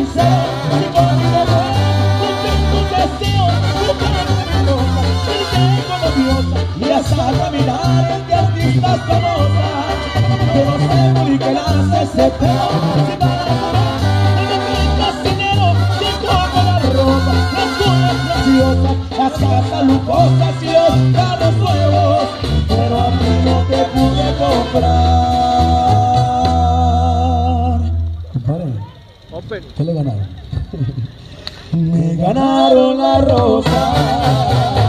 sé si por mi deber cumplir tus deseos, buscarte mi rosa, irte como diosa y hasta caminar entre artistas famosas. Yo no sé por qué nace ese pelo, si para comer no necesitas dinero, si como la ropa, las joyas preciosas, las casas lujosas y los carros nuevos, pero a ti no te pude comprar. Compadre, ¿qué le ganaron? Me ganaron la rosa.